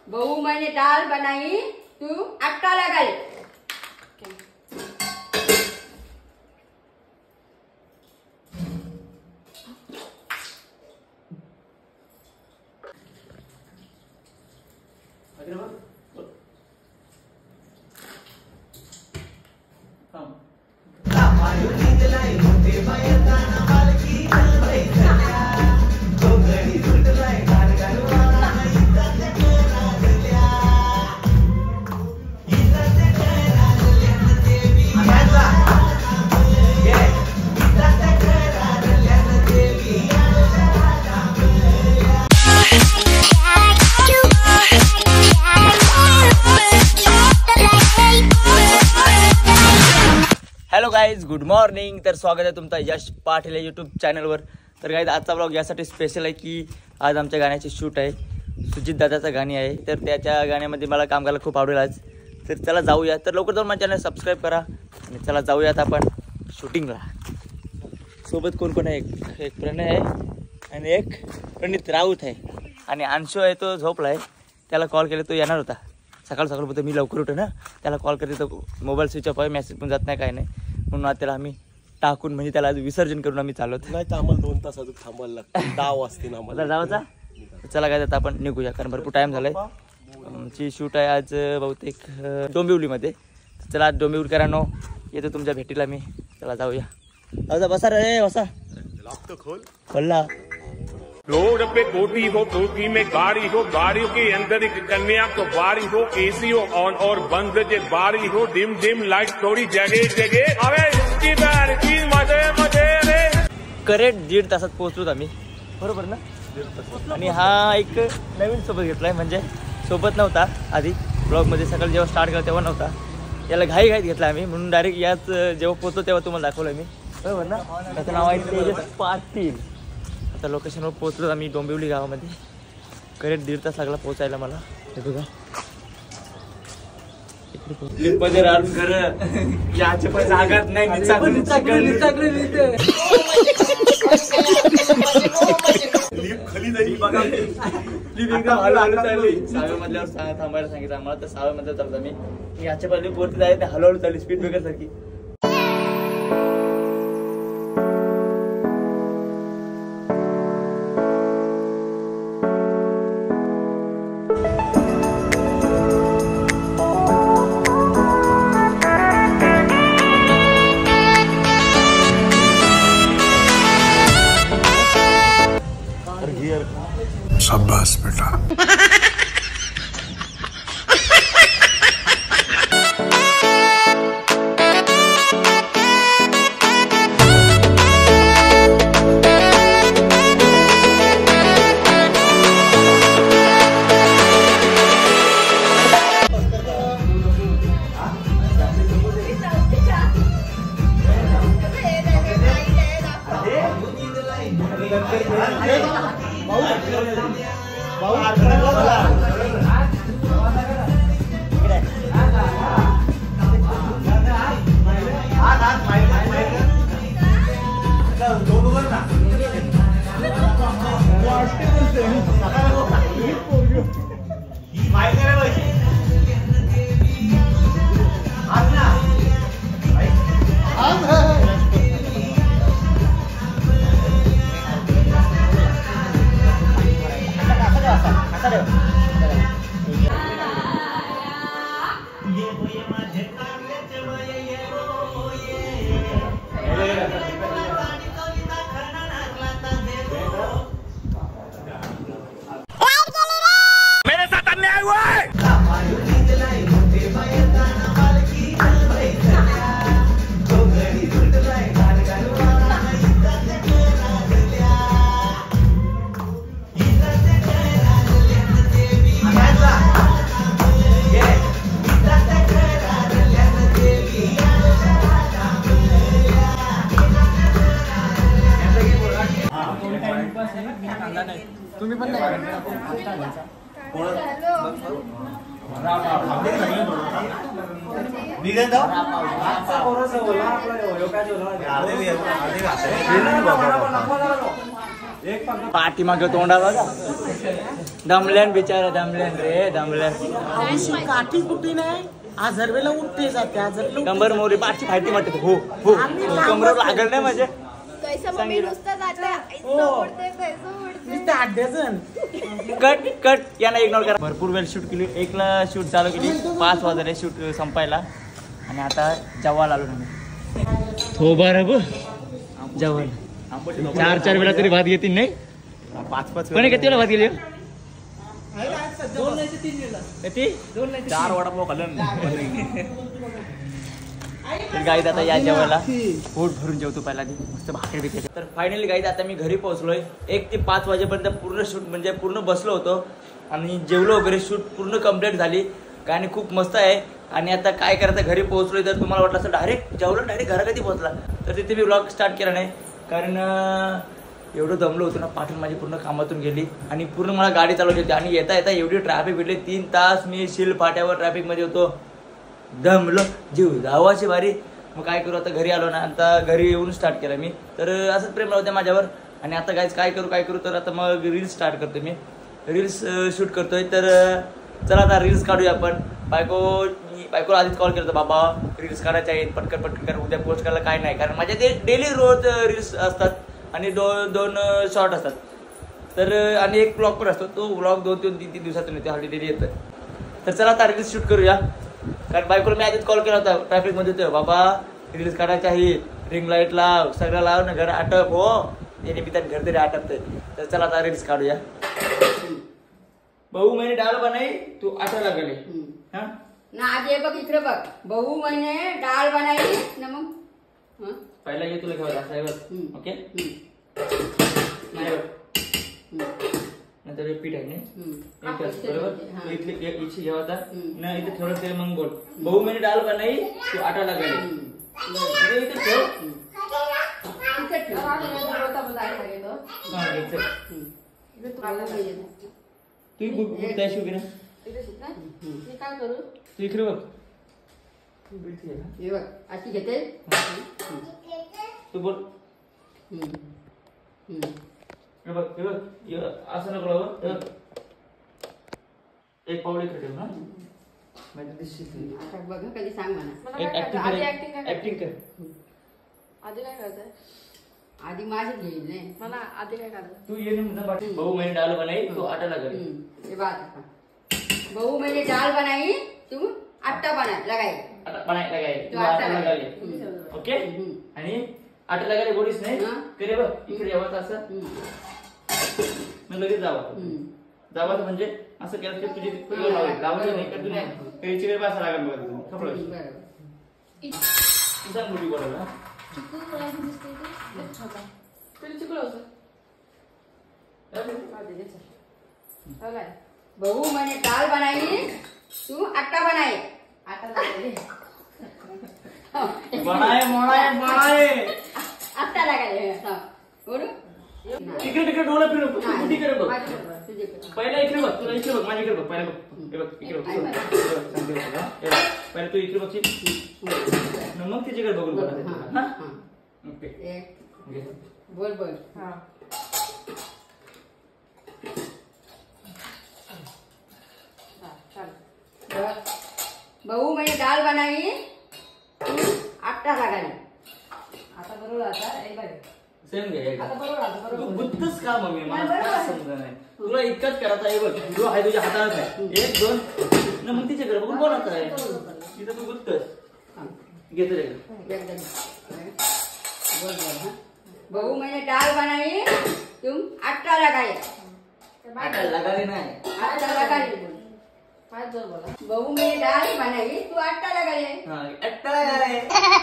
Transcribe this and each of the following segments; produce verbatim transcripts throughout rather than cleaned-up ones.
बहू मैंने दाल बनाई तू आटा लगा ले। Hello guys, good morning. तर स्वागत आहे तुमचं यश पाटील या यूट्यूब चॅनलवर। तर गाईज आजचा ब्लॉग यासाठी स्पेशल आहे की आज आमच्या गाण्याचे शूट आहे, सुजित दादाचं गाणी आहे। तर त्याच्या गाण्यामध्ये मला काम करायला खूप आवडेल आज। तर चला जाऊया। तर लवकर जाऊन माझ्या चॅनल सबस्क्राईब करा आणि चला जाऊयात आपण शूटिंगला। सोबत कोण कोण आहे? एक एक प्रणय आहे आणि एक प्रणित राऊत आहे आणि अंशू आहे, तो झोपला आहे। त्याला कॉल केला, तो येणार होता सकाळ सकाळ बोलतो मी लवकर उठे ना। त्याला कॉल करते तो मोबाईल स्विच ऑफ आहे, मेसेज पण जात नाही काय नाही, म्हणून आज त्याला आम्ही टाकून म्हणजे त्याला विसर्जन करून आम्ही चालवत नाही तर आम्हाला दोन तास अजून थांबायला लागतं, दहा वाजते ना आम्हाला जावाचा। चला काय आता आपण निघूया, कारण भरपूर टाइम झालाय। आमची शूट आहे आज बहुतेक डोंबिवलीमध्ये। चला आज डोंबिवलीकरांनो येतो तुमच्या भेटीला मी। चला जाऊया। जाऊया, बसा रे बसा। खोल खोलला। रोड पे कोठी हो, कोठी में गाड़ी हो, गाड़ियों के अंदर एक कन्या को बारी हो, एसी हो ऑन और बंद जे बारी हो, डिम डिम लाइट थोड़ी जगह जगह। अरे इसकी बारकी मजे मजे रे। करेक्ट दीड तासात पोहोचलो आम्ही, बरोबर ना? आणि हा एक नवीन सोबत घेतलाय, म्हणजे सोबत नव्हता आधी ब्लॉगमध्ये। सकाळी जेव्हा स्टार्ट केला तेव्हा नव्हता, याला घाई घाईत घेतला आम्ही, म्हणून डायरेक्ट याच जेव्हा पोहोचतो तेव्हा तुम्हाला दाखवलं मी, बरोबर ना? त्याचं नाव आहे तेजस पाटील। आता लोकेशनवर पोहोचलो आम्ही डोंबिवली गावामध्ये। करेक्ट दीड तास लागला पोहोचायला मला। हे बघा लिपमध्ये राहून घर याचे पण जागात नाही, निचाकली चाकली चाकली लिहिते लिप खाली जाईल बघा। लिप एकदम हळू हळू चालली। सावेमधल्यावर सांगा थांबायला सांगितलं आम्हाला, तर सावेमध्ये चालतो मी। याच्या पहिले वरती जायचं हळूहळू चालली, स्पीड ब्रेकर सारखी। शाबाश बेटा। मेरे साथ अन्याय हुआ है। तुम्ही पण नाही पाठी मागे तोंडा बघा। दमल्यान बिचारा दमल्यान रे दमल्यान. आऊशी काठी कुठे नाही आजरवेला उठते जाते आजरवेला कंबर मोरी पाठची फायती म्हणते हो हो कंबर लागल नाही माझ्या कट कट यांना इग्नोर करा. भरपूर वेळ शूट केली एकला शूट चालू केली पाच वाजले शूट संपायला आणि आता जेवायला आलो मी हो बरं जेवण चार चार वेळा तरी भात घेतील नाही पाच पाच कोणी किती वेळा भात गेली चार वडापाव खाल्लं. तर गाईत आता या जेवायला पोट भरून जेवतो पहिला आधी मस्त भाकरी बिकरी. तर फायनली गाईत आता मी घरी पोहोचलोय एक ते पाच वाजेपर्यंत पूर्ण शूट म्हणजे पूर्ण बसलो होतो आणि जेवलो वगैरे शूट पूर्ण कंप्लीट झाली. गाणी खूप मस्त आहे आणि आता काय करायचं घरी पोहोचलोय तर तुम्हाला वाटलं असं डायरेक्ट जेवलं डायरेक्ट घरा कधी पोहोचला तर तिथे मी व्लॉग स्टार्ट केला नाही कारण एवढं दमलो होतो ना पाठून माझी पूर्ण कामातून गेली आणि पूर्ण मला गाडी चालवली होती आणि येता येता एवढी ट्रॅफिक भेटली तीन तास मी शिल फाट्यावर ट्रॅफिकमध्ये होतो दमलो जीव जावाची बारी. मग काय करू आता घरी आलो ना आता घरी येऊन स्टार्ट केलं मी तर असंच प्रेम होते माझ्यावर आणि आता गाईज काय करू काय करू तर आता मग रील्स स्टार्ट करतो मी रील्स शूट करतोय. तर चला आता रील्स काढूया आपण. बायको बायकोला आधीच कॉल केला होता बाबा रील्स काढायचे आहेत पटकन पटकन कर उद्या पोस्ट करायला काय नाही कारण माझ्या ते डेली रोज रील्स असतात आणि दोन दोन शॉर्ट असतात तर आणि एक ब्लॉग पण असतो तो ब्लॉग दोन तीन तीन तीन दिवसातून येतो हॉलिडे येतं. तर चला आता रील्स शूट करूया कारण बायकोला मी आधीच कॉल केला होता ट्रॅफिकमध्ये होतो बाबा रील्स काढायची आहे रिंग लाईट लाव सगळं लाव ना घर आटप हो याने मी घर तरी आटपतंय. तर चला आता रील्स काढूया. भाऊ मैंने डाळ बनाई तू आटा लागले हा ना आधी बघ इकडे बघ बहु महिने डाळ बनाई ना मग पहिला ये तुला घेऊया असं आहे बघ ओके नाही नंतर पीठ आहे ना बरोबर इथले इथे घेवायचा ना इथे थोडं तेल मग बोल बहु महिने डाळ बनाई तू आटा लागले इथे ठेव तू बुक त्या शिव काय करू तू इकडे बघ हे बघ अशी घेते तू बोल हे बघ हे बघ असं नको लावू एक पाऊल इकडे ठेव ना म्हणजे दिसशील आता बघ कधी सांग मला एक ऍक्टिंग ऍक्टिंग कर आधी काय करायचंय आधी माझे घेईल नाही मला आधी काय करायचं तू ये ना बहु महिने डाल बनाई तो आटा लगा ये बात बहु महिने डाल बनाई तू आटा बना लगाई आटा बनाई लगाई तू तू आटा आटा लगा लगाले ओके आणि आटा लगाले बोलीस नाही करे बघ इकडे यावं असं मग लगेच जावा जावा म्हणजे असं केलं की तुझी तुला लावायचं लावायचं नाही का तू नाही त्याची वेळ पासा लागेल बघा तुम्ही खपलं तुझा मुली बोलायला बहु मैंने दाल बनाई तू आटा बनाई आटा लगाई बनाए बनाए बनाए आटा लगाई बोलू इकडे तिकडे डोळा फिरव कुठे इकडे बघ पहिला इकडे बघ तुला इकडे बघ माझ्याकडे बघ पहिला बघ हे बघ इकडे बघ पहिला तू इकडे बघशील मग तिच्याकडे बघून बघा हा ओके बोल बोल हा बहु मैंने दाल बनाई तू आटा लगाई आता बरोबर आता एक बार सेम घे आता बरोबर आता बरोबर गुत्तच का मम्मी मला काय समजत नाही तुला इतकंच करायचं आहे बघ व्हिडिओ आहे तुझ्या हातात आहे एक दोन ना मग तिच्याकडे बघून बोलायचं आहे तिथं तू गुत्तच घेतो रे बोल बोल बहु मैंने दाल बनाई तुम आटा लगाई आटा लगाले नाही आटा लगाई काय जोर बोला बहु मैंने दाल बनाई तू आटा लगाई हा आटा लगाले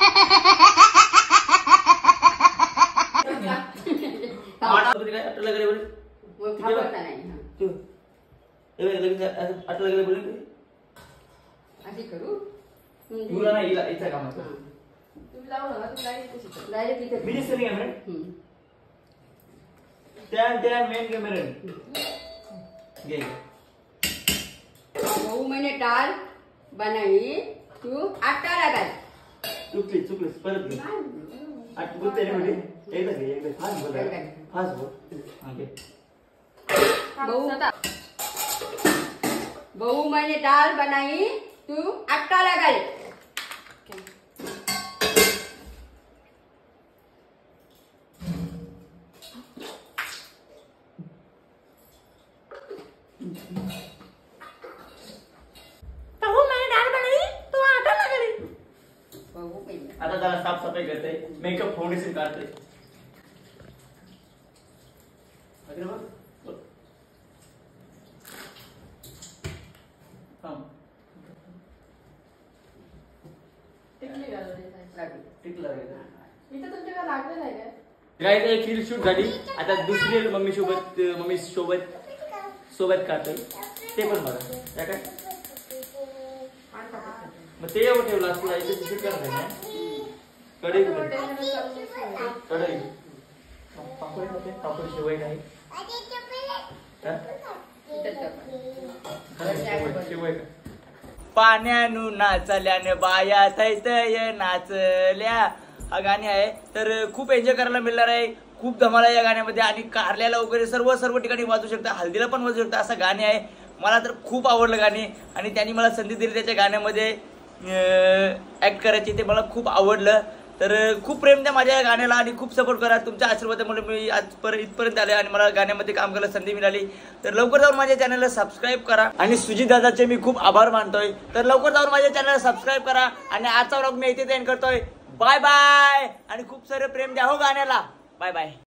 आटा काय आटा लगाले बोल वो खबर नाही तू ए लगेच आटा लगाले बोल अशी करू तुला नाही इला इथं काम आहे तुम्ही लावू नका तुम्ही डायरेक्ट शिकवा डायरेक्ट इथे मी दिसत नाही कॅमेरा त्या त्या मेन कॅमेरा घे बहु मैंने दाल बनाई तू आटा लगाई चुकली चुकली परत घे आठ बोलते रे म्हणजे एकदा घे एकदा फास्ट बोल फास्ट बोल ओके बहु बहू मैंने दाल बनाई तू आटा लगाई. बहू मैंने दाल बनाई तू आटा लगाई. बहू पहिले आता जरा साफसफाई करते, मेकअप फाउंडेशन काढते. अरे बघ. थांब. टिकली घालून लागली. टिकलं रे. इथं तुमच्या काय लागलेलं आहे काय? गाईज एक रील शूट झाली. आता दुसरी रील मम्मी सोबत मम्मी सोबत सोबत काढतोय ते पण बघा. काय काय मग ते एवढं ठेवलं असं तुला इथे शूट करणार नाही. कढई कुठे? कढई पापड होते. पापड शिवाय नाही. शिवाय का? पाण्यानु नाचल्यानं बाया थैतय नाचल्या हा गाणी आहे. तर खूप एन्जॉय करायला मिळणार आहे. खूप धमाल आहे या गाण्यामध्ये आणि कारल्याला वगैरे सर्व सर्व ठिकाणी वाजू शकता, हल्दीला पण वाजू शकता असं गाणे आहे. मला तर खूप आवडलं गाणे आणि त्यांनी मला संधी दिली त्याच्या गाण्यामध्ये ऍक्ट करायची. ते मला खूप आवडलं. तर खूप प्रेम द्या माझ्या या गाण्याला आणि खूप सपोर्ट करा. तुमच्या आशीर्वादामुळे मी आजपर्यंत इथपर्यंत आले आणि मला गाण्यामध्ये काम करायला संधी मिळाली. तर लवकर जाऊन माझ्या चॅनलला सबस्क्राईब करा आणि सुजित दादाचे मी खूप आभार मानतोय. तर लवकर जाऊन माझ्या चॅनलला सबस्क्राईब करा आणि आजचा व्लॉग मी इथे एंड करतोय. बाय बाय आणि खूप सारे प्रेम द्या हो गाण्याला. Bye bye.